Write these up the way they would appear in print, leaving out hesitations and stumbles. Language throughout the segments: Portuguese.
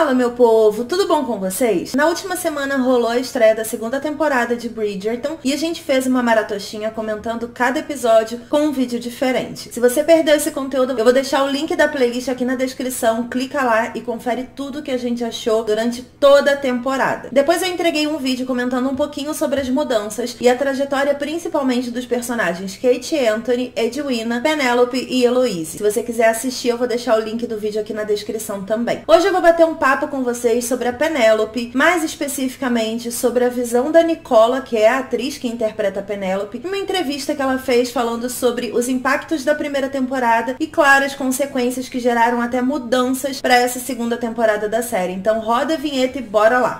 Fala, meu povo, tudo bom com vocês? Na última semana rolou a estreia da segunda temporada de Bridgerton e a gente fez uma maratoshinha comentando cada episódio com um vídeo diferente. Se você perdeu esse conteúdo, eu vou deixar o link da playlist aqui na descrição, clica lá e confere tudo que a gente achou durante toda a temporada. Depois eu entreguei um vídeo comentando um pouquinho sobre as mudanças e a trajetória principalmente dos personagens Kate e Anthony, Edwina, Penélope e Heloise. Se você quiser assistir, eu vou deixar o link do vídeo aqui na descrição também. Hoje eu vou bater um papo com vocês sobre a Penélope, mais especificamente sobre a visão da Nicola, que é a atriz que interpreta a Penélope, em uma entrevista que ela fez falando sobre os impactos da primeira temporada e, claro, as consequências que geraram até mudanças para essa segunda temporada da série. Então roda a vinheta e bora lá!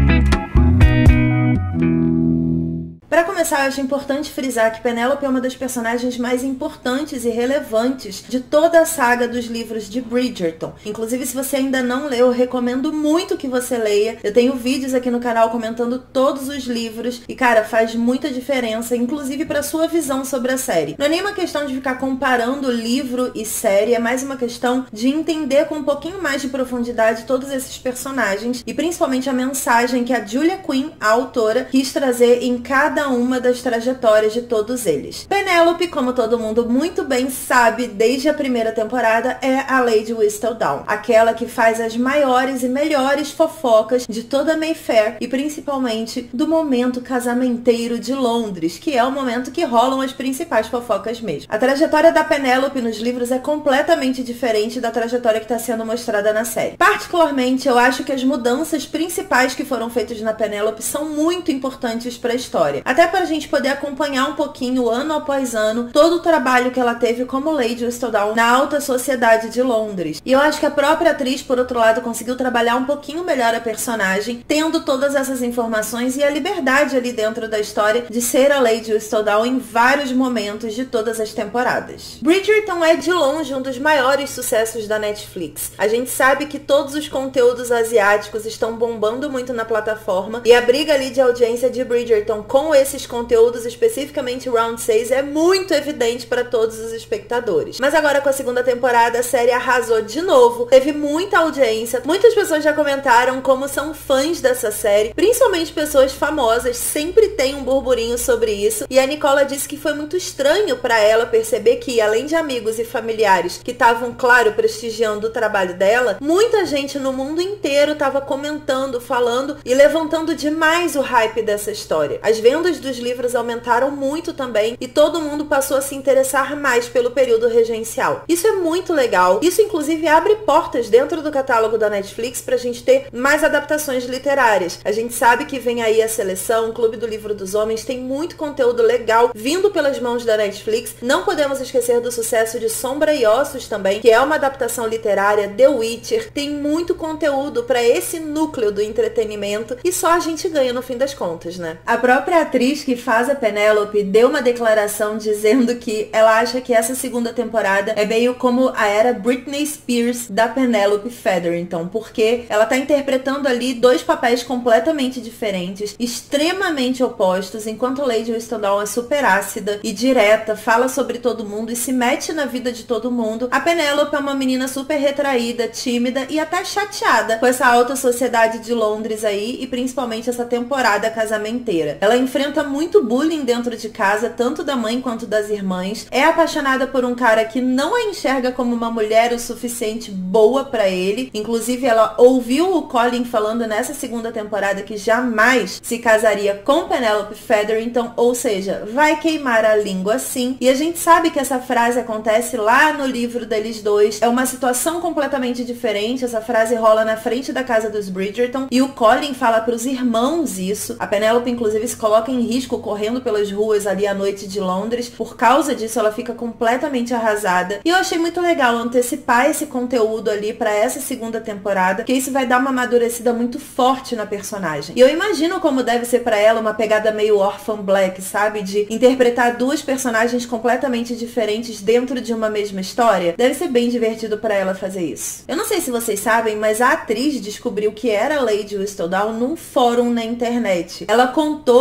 Para começar, eu acho importante frisar que Penélope é uma das personagens mais importantes e relevantes de toda a saga dos livros de Bridgerton. Inclusive, se você ainda não leu, eu recomendo muito que você leia. Eu tenho vídeos aqui no canal comentando todos os livros e, cara, faz muita diferença, inclusive para sua visão sobre a série. Não é nem uma questão de ficar comparando livro e série, é mais uma questão de entender com um pouquinho mais de profundidade todos esses personagens e principalmente a mensagem que a Julia Quinn, a autora, quis trazer em cada uma das trajetórias de todos eles. Penélope, como todo mundo muito bem sabe, desde a primeira temporada, é a Lady Whistledown, aquela que faz as maiores e melhores fofocas de toda Mayfair e principalmente do momento casamenteiro de Londres, que é o momento que rolam as principais fofocas mesmo. A trajetória da Penélope nos livros é completamente diferente da trajetória que está sendo mostrada na série. Particularmente, eu acho que as mudanças principais que foram feitas na Penélope são muito importantes para a história. Até para a gente poder acompanhar um pouquinho, ano após ano, todo o trabalho que ela teve como Lady Whistledown na alta sociedade de Londres. E eu acho que a própria atriz, por outro lado, conseguiu trabalhar um pouquinho melhor a personagem, tendo todas essas informações e a liberdade ali dentro da história de ser a Lady Whistledown em vários momentos de todas as temporadas. Bridgerton é de longe um dos maiores sucessos da Netflix. A gente sabe que todos os conteúdos asiáticos estão bombando muito na plataforma e a briga ali de audiência de Bridgerton com esses conteúdos, especificamente Round 6, é muito evidente para todos os espectadores. Mas agora com a segunda temporada, a série arrasou de novo, teve muita audiência, muitas pessoas já comentaram como são fãs dessa série, principalmente pessoas famosas, sempre tem um burburinho sobre isso, e a Nicola disse que foi muito estranho para ela perceber que, além de amigos e familiares que estavam, claro, prestigiando o trabalho dela, muita gente no mundo inteiro estava comentando, falando e levantando demais o hype dessa história. As vendas dos livros aumentaram muito também e todo mundo passou a se interessar mais pelo período regencial. Isso é muito legal. Isso inclusive abre portas dentro do catálogo da Netflix pra gente ter mais adaptações literárias. A gente sabe que vem aí a Seleção, o Clube do Livro dos Homens, tem muito conteúdo legal vindo pelas mãos da Netflix. Não podemos esquecer do sucesso de Sombra e Ossos também, que é uma adaptação literária. The Witcher tem muito conteúdo pra esse núcleo do entretenimento e só a gente ganha no fim das contas, né? A própria atriz que faz a Penélope deu uma declaração dizendo que ela acha que essa segunda temporada é meio como a era Britney Spears da Penélope Featherington, porque ela tá interpretando ali dois papéis completamente diferentes, extremamente opostos, enquanto Lady Whistledown é super ácida e direta, fala sobre todo mundo e se mete na vida de todo mundo. A Penélope é uma menina super retraída, tímida e até chateada com essa alta sociedade de Londres aí e principalmente essa temporada casamenteira. Ela enfrenta muito bullying dentro de casa, tanto da mãe quanto das irmãs. É apaixonada por um cara que não a enxerga como uma mulher o suficiente boa pra ele. Inclusive, ela ouviu o Colin falando nessa segunda temporada que jamais se casaria com Penélope Featherington, ou seja, vai queimar a língua sim. E a gente sabe que essa frase acontece lá no livro deles dois. É uma situação completamente diferente. Essa frase rola na frente da casa dos Bridgerton e o Colin fala pros irmãos isso. A Penélope, inclusive, se coloca em risco correndo pelas ruas ali à noite de Londres. Por causa disso, ela fica completamente arrasada. E eu achei muito legal antecipar esse conteúdo ali pra essa segunda temporada, que isso vai dar uma amadurecida muito forte na personagem. E eu imagino como deve ser pra ela uma pegada meio Orphan Black, sabe? De interpretar duas personagens completamente diferentes dentro de uma mesma história. Deve ser bem divertido pra ela fazer isso. Eu não sei se vocês sabem, mas a atriz descobriu que era Lady Whistledown num fórum na internet. Ela contou que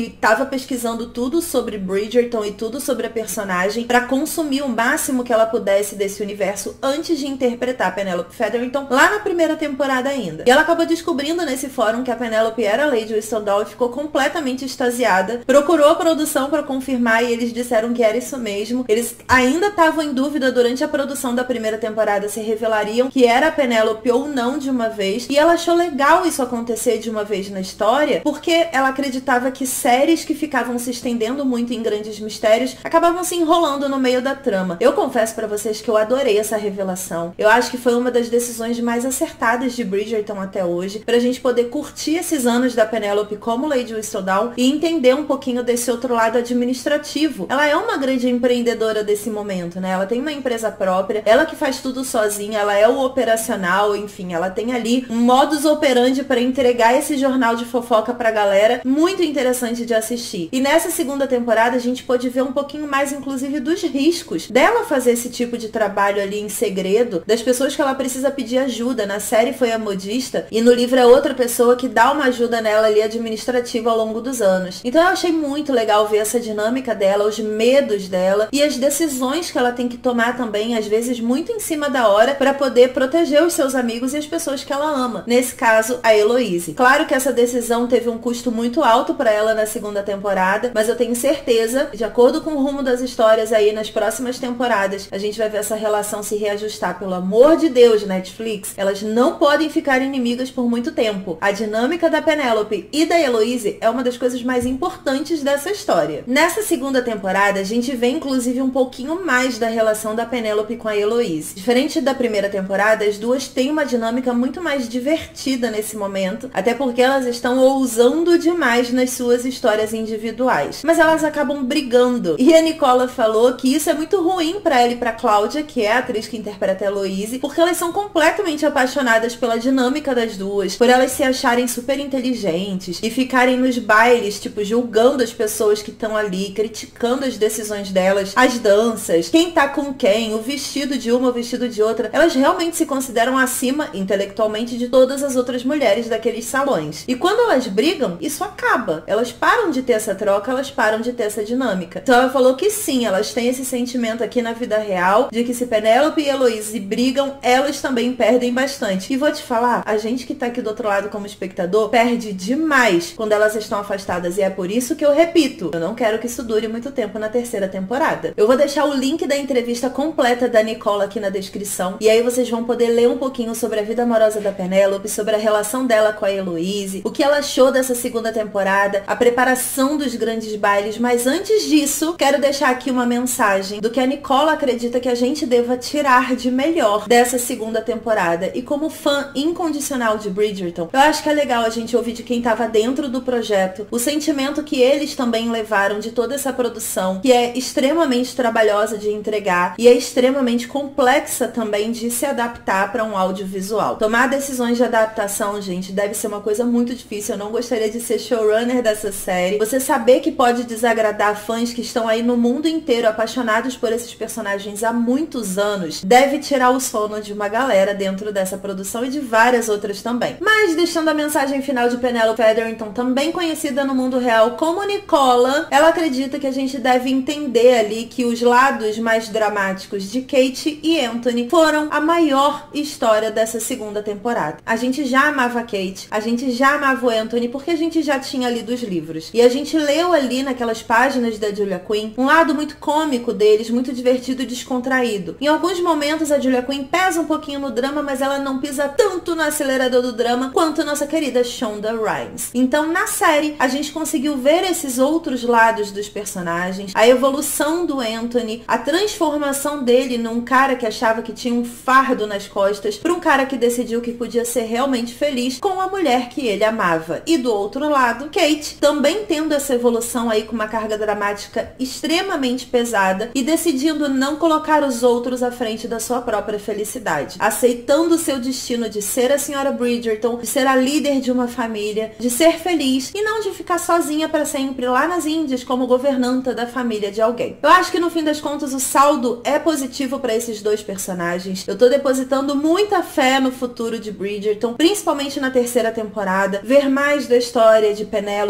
que estava pesquisando tudo sobre Bridgerton e tudo sobre a personagem para consumir o máximo que ela pudesse desse universo antes de interpretar Penelope Featherington lá na primeira temporada ainda. E ela acabou descobrindo nesse fórum que a Penelope era Lady Whistledown e ficou completamente extasiada. Procurou a produção para confirmar e eles disseram que era isso mesmo. Eles ainda estavam em dúvida durante a produção da primeira temporada se revelariam que era a Penelope ou não de uma vez. E ela achou legal isso acontecer de uma vez na história, porque ela acreditava que séries que ficavam se estendendo muito em grandes mistérios acabavam se enrolando no meio da trama. Eu confesso pra vocês que eu adorei essa revelação. Eu acho que foi uma das decisões mais acertadas de Bridgerton até hoje, pra gente poder curtir esses anos da Penelope como Lady Whistledown e entender um pouquinho desse outro lado administrativo. Ela é uma grande empreendedora desse momento, né? Ela tem uma empresa própria, ela que faz tudo sozinha, ela é o operacional, enfim, ela tem ali um modus operandi para entregar esse jornal de fofoca pra galera, muito interessante de assistir. E nessa segunda temporada a gente pôde ver um pouquinho mais, inclusive, dos riscos dela fazer esse tipo de trabalho ali em segredo, das pessoas que ela precisa pedir ajuda. Na série foi a modista e no livro é outra pessoa que dá uma ajuda nela ali administrativa ao longo dos anos. Então eu achei muito legal ver essa dinâmica dela, os medos dela e as decisões que ela tem que tomar também, às vezes muito em cima da hora, para poder proteger os seus amigos e as pessoas que ela ama. Nesse caso, a Heloise. Claro que essa decisão teve um custo muito alto para ela na segunda temporada, mas eu tenho certeza, de acordo com o rumo das histórias aí nas próximas temporadas, a gente vai ver essa relação se reajustar. Pelo amor de Deus, Netflix, elas não podem ficar inimigas por muito tempo. A dinâmica da Penelope e da Heloise é uma das coisas mais importantes dessa história. Nessa segunda temporada, a gente vê inclusive um pouquinho mais da relação da Penelope com a Heloise. Diferente da primeira temporada, as duas têm uma dinâmica muito mais divertida nesse momento, até porque elas estão ousando demais nas suas histórias individuais. Mas elas acabam brigando. E a Nicola falou que isso é muito ruim pra ela e pra Cláudia, que é a atriz que interpreta a Heloise, porque elas são completamente apaixonadas pela dinâmica das duas, por elas se acharem super inteligentes e ficarem nos bailes, tipo, julgando as pessoas que estão ali, criticando as decisões delas, as danças, quem tá com quem, o vestido de uma, o vestido de outra. Elas realmente se consideram acima, intelectualmente, de todas as outras mulheres daqueles salões. E quando elas brigam, isso acaba. Elas param de ter essa troca, elas param de ter essa dinâmica. Então ela falou que sim, elas têm esse sentimento aqui na vida real, de que se Penélope e Heloise brigam, elas também perdem bastante. E vou te falar, a gente que tá aqui do outro lado como espectador, perde demais quando elas estão afastadas. E é por isso que eu repito, eu não quero que isso dure muito tempo na terceira temporada. Eu vou deixar o link da entrevista completa da Nicola aqui na descrição, e aí vocês vão poder ler um pouquinho sobre a vida amorosa da Penélope, sobre a relação dela com a Heloise, o que ela achou dessa segunda temporada, a preparação dos grandes bailes. Mas antes disso, quero deixar aqui uma mensagem do que a Nicola acredita que a gente deva tirar de melhor dessa segunda temporada. E como fã incondicional de Bridgerton, eu acho que é legal a gente ouvir de quem estava dentro do projeto o sentimento que eles também levaram de toda essa produção, que é extremamente trabalhosa de entregar e é extremamente complexa também de se adaptar para um audiovisual. Tomar decisões de adaptação, gente, deve ser uma coisa muito difícil. Eu não gostaria de ser showrunner dessa série. Você saber que pode desagradar fãs que estão aí no mundo inteiro apaixonados por esses personagens há muitos anos, deve tirar o sono de uma galera dentro dessa produção e de várias outras também. Mas deixando a mensagem final de Penelope Featherington, também conhecida no mundo real como Nicola, ela acredita que a gente deve entender ali que os lados mais dramáticos de Kate e Anthony foram a maior história dessa segunda temporada. A gente já amava a Kate, a gente já amava o Anthony, porque a gente já tinha lido os livros. E a gente leu ali naquelas páginas da Julia Quinn um lado muito cômico deles, muito divertido e descontraído. Em alguns momentos a Julia Quinn pesa um pouquinho no drama, mas ela não pisa tanto no acelerador do drama quanto nossa querida Shonda Rhimes. Então na série a gente conseguiu ver esses outros lados dos personagens, a evolução do Anthony, a transformação dele num cara que achava que tinha um fardo nas costas para um cara que decidiu que podia ser realmente feliz com a mulher que ele amava. E do outro lado, Kate também tendo essa evolução aí com uma carga dramática extremamente pesada e decidindo não colocar os outros à frente da sua própria felicidade, aceitando o seu destino de ser a senhora Bridgerton, de ser a líder de uma família, de ser feliz e não de ficar sozinha para sempre lá nas Índias como governanta da família de alguém. Eu acho que no fim das contas o saldo é positivo para esses dois personagens. Eu tô depositando muita fé no futuro de Bridgerton, principalmente na terceira temporada, ver mais da história de Penélope, do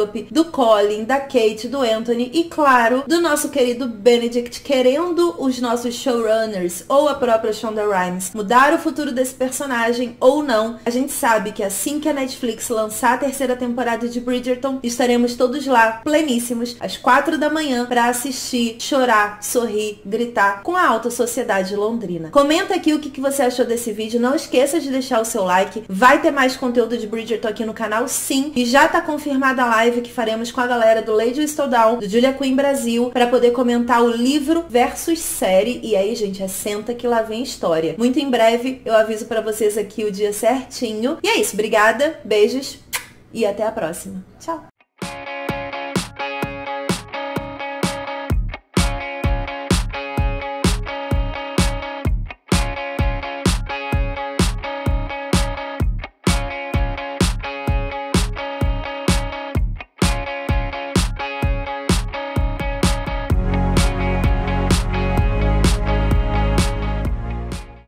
do Colin, da Kate, do Anthony e, claro, do nosso querido Benedict, querendo os nossos showrunners ou a própria Shonda Rhimes mudar o futuro desse personagem ou não. A gente sabe que assim que a Netflix lançar a terceira temporada de Bridgerton, estaremos todos lá, pleníssimos, às 4 da manhã, pra assistir, chorar, sorrir, gritar com a alta sociedade londrina. Comenta aqui o que você achou desse vídeo, não esqueça de deixar o seu like, vai ter mais conteúdo de Bridgerton aqui no canal sim, e já tá confirmada a live que faremos com a galera do Lady Whistledown, do Julia Quinn Brasil, pra poder comentar o livro versus série, e aí gente, senta que lá vem história. Muito em breve eu aviso pra vocês aqui o dia certinho, e é isso, obrigada, beijos e até a próxima. Tchau!